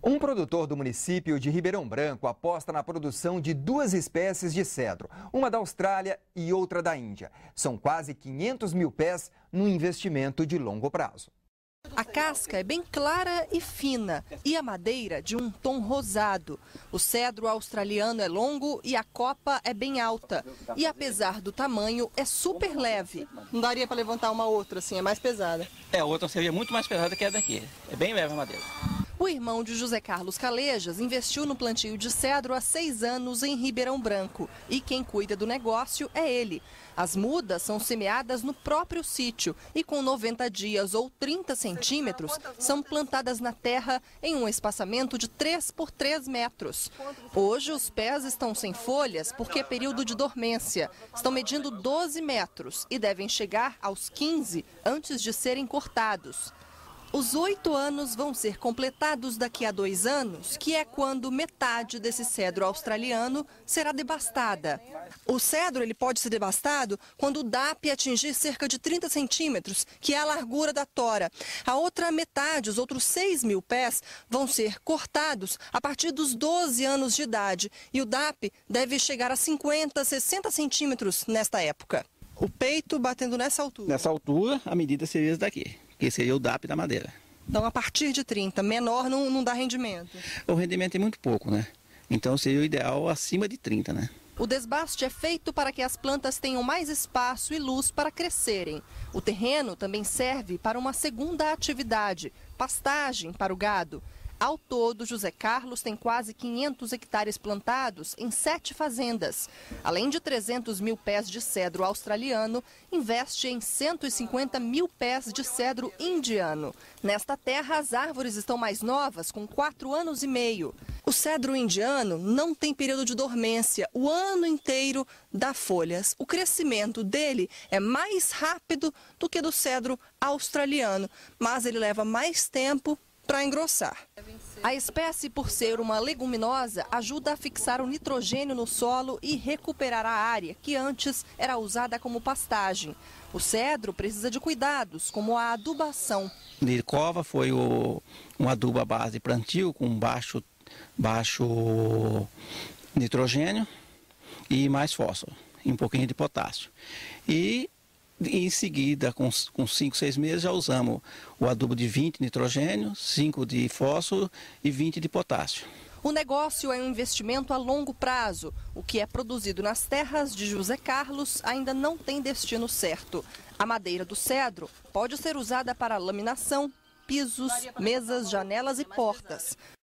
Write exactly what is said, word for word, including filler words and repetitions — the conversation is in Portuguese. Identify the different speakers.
Speaker 1: Um produtor do município de Ribeirão Branco aposta na produção de duas espécies de cedro, uma da Austrália e outra da Índia. São quase quinhentos mil pés num investimento de longo prazo.
Speaker 2: A casca é bem clara e fina e a madeira de um tom rosado. O cedro australiano é longo e a copa é bem alta. E apesar do tamanho, é super leve. Não daria para levantar uma outra assim, é mais pesada.
Speaker 3: É, a outra seria muito mais pesada que a daqui. É bem leve a madeira.
Speaker 2: O irmão de José Carlos Calejas investiu no plantio de cedro há seis anos em Ribeirão Branco. E quem cuida do negócio é ele. As mudas são semeadas no próprio sítio e com noventa dias ou trinta centímetros são plantadas na terra em um espaçamento de três por três metros. Hoje os pés estão sem folhas porque é período de dormência. Estão medindo doze metros e devem chegar aos quinze antes de serem cortados. Os oito anos vão ser completados daqui a dois anos, que é quando metade desse cedro australiano será devastada. O cedro ele pode ser devastado quando o D A P atingir cerca de trinta centímetros, que é a largura da tora. A outra metade, os outros seis mil pés, vão ser cortados a partir dos doze anos de idade. E o D A P deve chegar a cinquenta, sessenta centímetros nesta época. O peito batendo nessa altura.
Speaker 3: Nessa altura, a medida seria essa daqui, que seria o D A P da madeira.
Speaker 2: Então, a partir de trinta, menor não, não dá rendimento?
Speaker 3: O rendimento é muito pouco, né? Então, seria o ideal acima de trinta, né?
Speaker 2: O desbaste é feito para que as plantas tenham mais espaço e luz para crescerem. O terreno também serve para uma segunda atividade, pastagem para o gado. Ao todo, José Carlos tem quase quinhentos hectares plantados em sete fazendas. Além de trezentos mil pés de cedro australiano, investe em cento e cinquenta mil pés de cedro indiano. Nesta terra, as árvores estão mais novas, com quatro anos e meio. O cedro indiano não tem período de dormência, o ano inteiro dá folhas. O crescimento dele é mais rápido do que do cedro australiano, mas ele leva mais tempo para engrossar. A espécie, por ser uma leguminosa, ajuda a fixar o nitrogênio no solo e recuperar a área que antes era usada como pastagem. O cedro precisa de cuidados, como a adubação.
Speaker 3: De cova foi o, um adubo à base de plantio com baixo, baixo nitrogênio e mais fósforo, e um pouquinho de potássio. E em seguida, com cinco, seis meses, já usamos o adubo de vinte de nitrogênio, cinco de fósforo e vinte de potássio.
Speaker 2: O negócio é um investimento a longo prazo. O que é produzido nas terras de José Carlos ainda não tem destino certo. A madeira do cedro pode ser usada para laminação, pisos, mesas, janelas e portas.